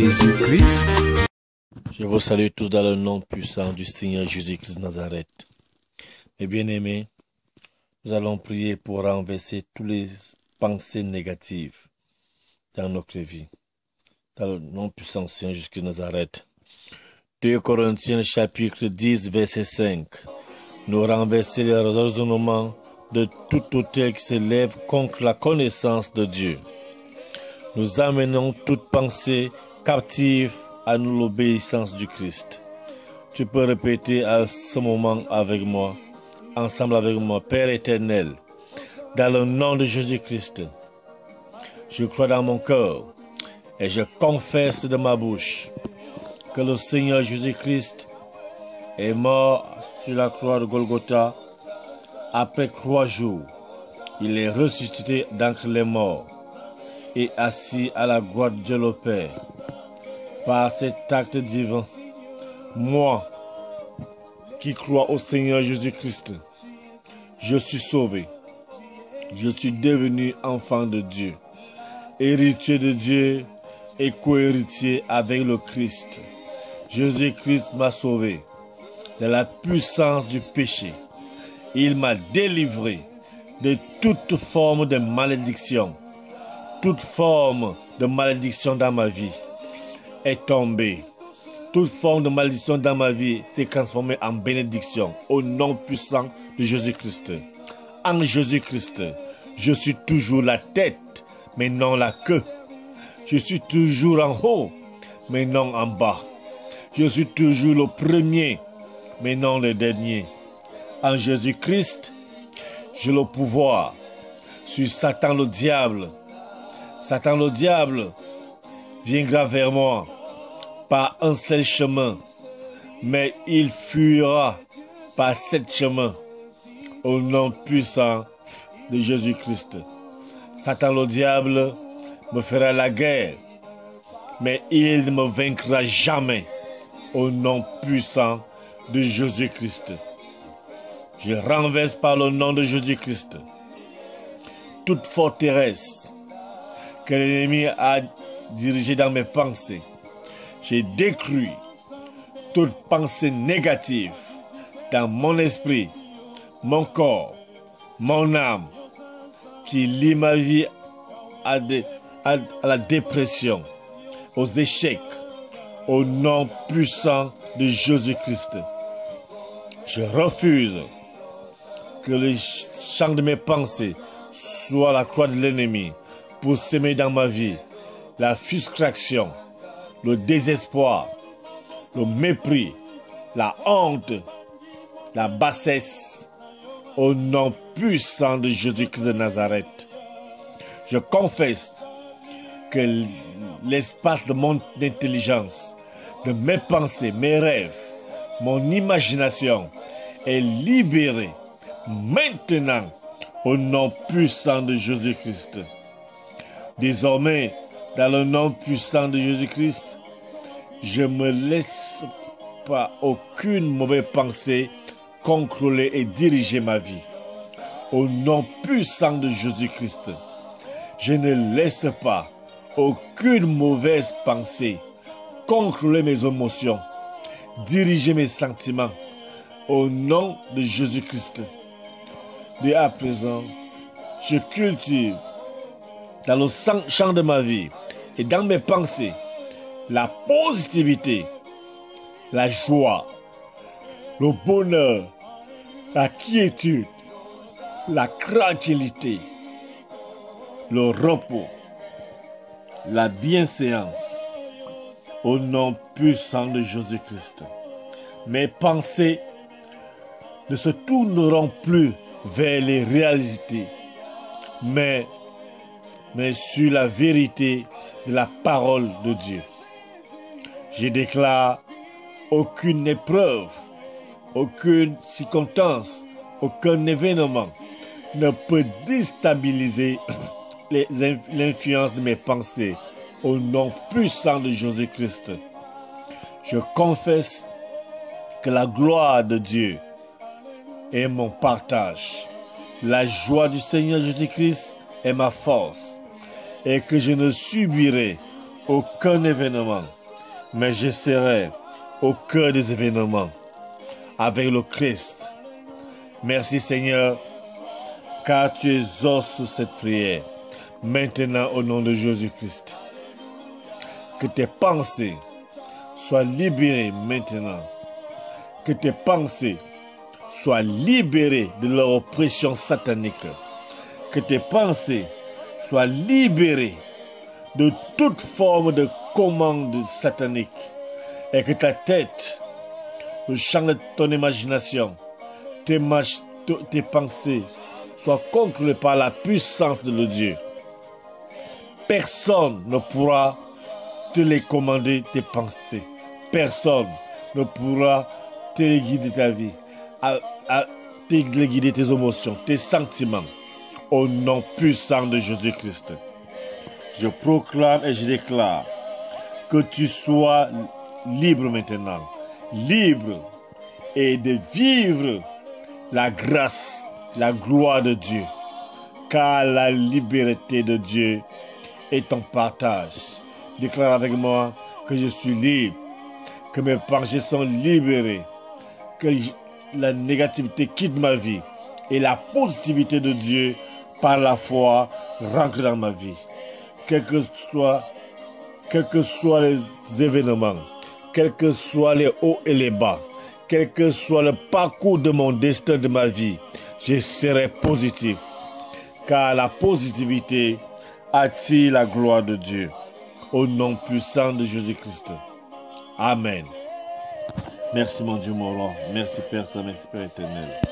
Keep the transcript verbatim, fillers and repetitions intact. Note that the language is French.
Jésus-Christ. Je vous salue tous dans le nom puissant du Seigneur Jésus-Christ de Nazareth. Mes bien-aimés, nous allons prier pour renverser toutes les pensées négatives dans notre vie. Dans le nom puissant du Seigneur Jésus-Christ de Nazareth. deux Corinthiens chapitre dix verset cinq. Nous renverser les raisonnements de tout autel qui s'élève contre la connaissance de Dieu. Nous amenons toute pensée captive à nous l'obéissance du Christ. Tu peux répéter à ce moment avec moi, ensemble avec moi, Père éternel, dans le nom de Jésus-Christ, je crois dans mon cœur et je confesse de ma bouche que le Seigneur Jésus-Christ est mort sur la croix de Golgotha. Après trois jours, il est ressuscité d'entre les morts et assis à la droite de Dieu le Père. Par cet acte divin, moi qui crois au Seigneur Jésus-Christ, je suis sauvé. Je suis devenu enfant de Dieu, héritier de Dieu et co-héritier avec le Christ. Jésus-Christ m'a sauvé de la puissance du péché. Il m'a délivré de toute forme de malédiction. Toute forme de malédiction dans ma vie est tombée. Toute forme de malédiction dans ma vie s'est transformée en bénédiction au nom puissant de Jésus-Christ. En Jésus-Christ, je suis toujours la tête, mais non la queue. Je suis toujours en haut, mais non en bas. Je suis toujours le premier, mais non le dernier. En Jésus-Christ, j'ai le pouvoir sur Satan le diable. Satan le diable viendra vers moi par un seul chemin, mais il fuira par sept chemins au nom puissant de Jésus-Christ. Satan le diable me fera la guerre, mais il ne me vaincra jamais au nom puissant de Jésus-Christ. Je renverse par le nom de Jésus-Christ toute forteresse que l'ennemi a dirigée dans mes pensées. J'ai détruit toute pensée négative dans mon esprit, mon corps, mon âme, qui lie ma vie à, de, à, à la dépression, aux échecs, au nom puissant de Jésus-Christ. Je refuse que le champ de mes pensées soit la croix de l'ennemi pour s'aimer dans ma vie la frustration, le désespoir, le mépris, la honte, la bassesse, au nom puissant de Jésus-Christ de Nazareth. Je confesse que l'espace de mon intelligence, de mes pensées, mes rêves, mon imagination est libéré maintenant au nom puissant de Jésus-Christ. Désormais, dans le nom puissant de Jésus-Christ, je ne me laisse pas aucune mauvaise pensée contrôler et diriger ma vie. Au nom puissant de Jésus-Christ, je ne laisse pas aucune mauvaise pensée contrôler mes émotions, diriger mes sentiments. Au nom de Jésus-Christ, dès à présent, je cultive dans le champ de ma vie et dans mes pensées la positivité, la joie, le bonheur, la quiétude, la tranquillité, le repos, la bienséance, au nom puissant de Jésus-Christ. Mes pensées ne se tourneront plus vers les réalités, mais, mais sur la vérité de la parole de Dieu. Je déclare aucune épreuve, aucune circonstance, aucun événement ne peut déstabiliser l'influence de mes pensées au nom puissant de Jésus-Christ. Je confesse que la gloire de Dieu est mon partage. La joie du Seigneur Jésus-Christ est ma force et que je ne subirai aucun événement mais je serai au cœur des événements avec le Christ. Merci Seigneur, car tu exauces cette prière. Maintenant au nom de Jésus-Christ. Que tes pensées soient libérées maintenant. Que tes pensées soient libérées de leur oppression satanique. Que tes pensées soient libérées de toute forme de commande satanique. Et que ta tête, le champ de ton imagination, tes, tes pensées soient contrôlées par la puissance de le Dieu. Personne ne pourra te les commander, tes pensées. Personne ne pourra te les guider ta vie, à, à te les guider tes émotions, tes sentiments. Au nom puissant de Jésus-Christ, je proclame et je déclare que tu sois libre maintenant, libre et de vivre la grâce, la gloire de Dieu, car la liberté de Dieu est ton partage. Déclare avec moi que je suis libre, que mes pensées sont libérées, que la négativité quitte ma vie et la positivité de Dieu par la foi rentre dans ma vie. Quel que soit, quels que soient les événements, quels que soient les hauts et les bas, quel que soit le parcours de mon destin de ma vie, je serai positif, car la positivité attire la gloire de Dieu. Au nom puissant de Jésus-Christ. Amen. Merci mon Dieu, mon roi. Merci Père Saint, merci Père éternel.